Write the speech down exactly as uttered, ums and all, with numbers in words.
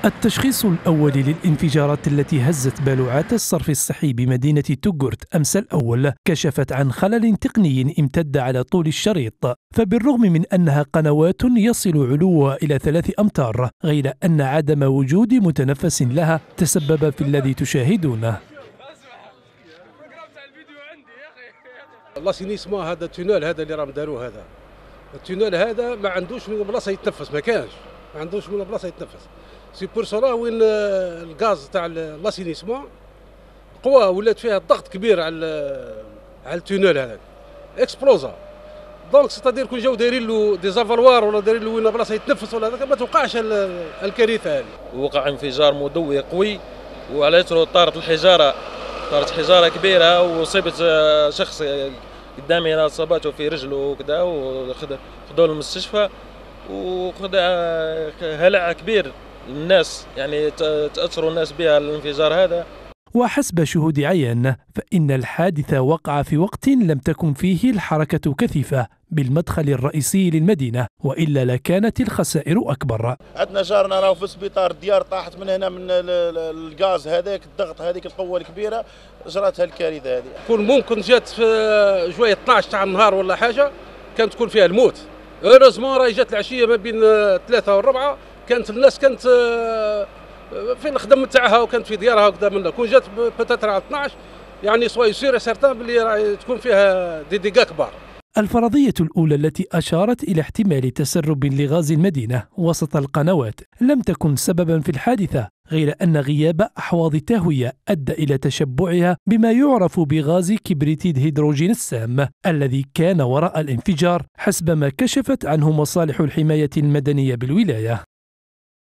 التشخيص الأولي للانفجارات التي هزت بالوعات الصرف الصحي بمدينة توغورت أمس الأول كشفت عن خلل تقني امتد على طول الشريط، فبالرغم من أنها قنوات يصل علوها إلى ثلاث أمتار، غير أن عدم وجود متنفس لها تسبب في الذي تشاهدونه. لاسينيسمون هذا التونيل هذا اللي راهم داروه، هذا التونيل هذا ما عندوش من بلاصه يتنفس، ما كانش ما عندوش من بلاصه يتنفس. سي بور سولا وين الغاز تاع لاسينيسمون قوى ولات فيها ضغط كبير على على التونيل هذاك اكسبلوزا. دونك ستادير كون جاو دايرين له دي زافالوار ولا دايرين له وين بلاصه يتنفس ولا هذاك ما توقعش الكارثه هذه. وقع انفجار مضوي قوي وعلى اثره طارت الحجاره، طارت حجاره كبيره وصيبت شخص قدامي هنا، اصابته في رجله وكذا، وخذوه للمستشفى وخذ هلع كبير الناس، يعني تأثروا الناس بها الانفجار هذا. وحسب شهود عيان فإن الحادث وقع في وقت لم تكن فيه الحركة كثيفة بالمدخل الرئيسي للمدينة، وإلا لكانت الخسائر أكبر. عندنا جارنا راهو في السبيطار، الديار طاحت من هنا من الغاز هذاك، الضغط هذيك القوة الكبيرة جراتها الكارثة هذه. كون ممكن جات في جوية اثناش تاع النهار ولا حاجة كانت تكون فيها الموت. هوريزمون راهي جات العشية ما بين ثلاثة والربعة، كانت الناس كانت في الخدم تاعها وكانت في ديارها وكذا منها. كون جات بتاتر على اثناش يعني سوا سير سارتان باللي راهي تكون فيها دي ديغا كبار. الفرضية الأولى التي أشارت إلى احتمال تسرب لغاز المدينة وسط القنوات لم تكن سببا في الحادثة، غير أن غياب أحواض تهوية أدى إلى تشبعها بما يعرف بغاز كبريتيد هيدروجين السام الذي كان وراء الانفجار، حسب ما كشفت عنه مصالح الحماية المدنية بالولاية.